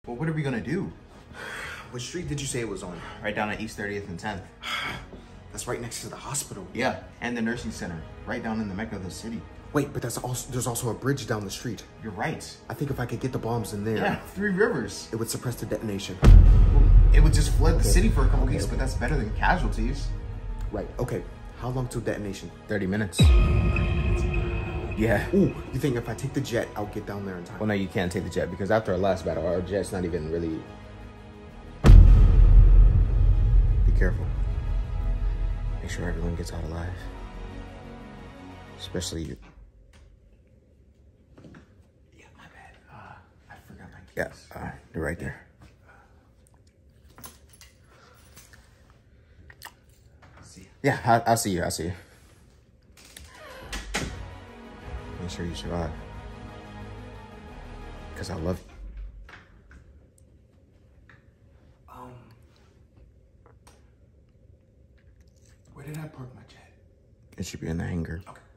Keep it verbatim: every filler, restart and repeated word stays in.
Well, what are we gonna do? What street did you say it was on? Right down at East thirtieth and tenth. That's right next to the hospital. Yeah, and the nursing center, right down in the mecca of the city. Wait, but that's also there's also a bridge down the street. You're right. I think if I could get the bombs in there, Yeah, Three Rivers. it would suppress the detonation. It would just flood the Okay. city for a couple Okay, weeks, okay. but that's better than casualties. Right. Okay. How long till detonation? thirty minutes. Yeah. Ooh, you think if I take the jet, I'll get down there in time? Well, no, you can't take the jet because after our last battle, our jet's not even really... Be careful. Make sure everyone gets out alive. Especially you. Yeah, my bad. Uh, I forgot my keys. Yeah, uh, they're right there. See you. Yeah, I'll, I'll see you. I'll see you. Make sure you survive. Because I love you. Um, where did I park my jet? It should be in the hangar. Okay.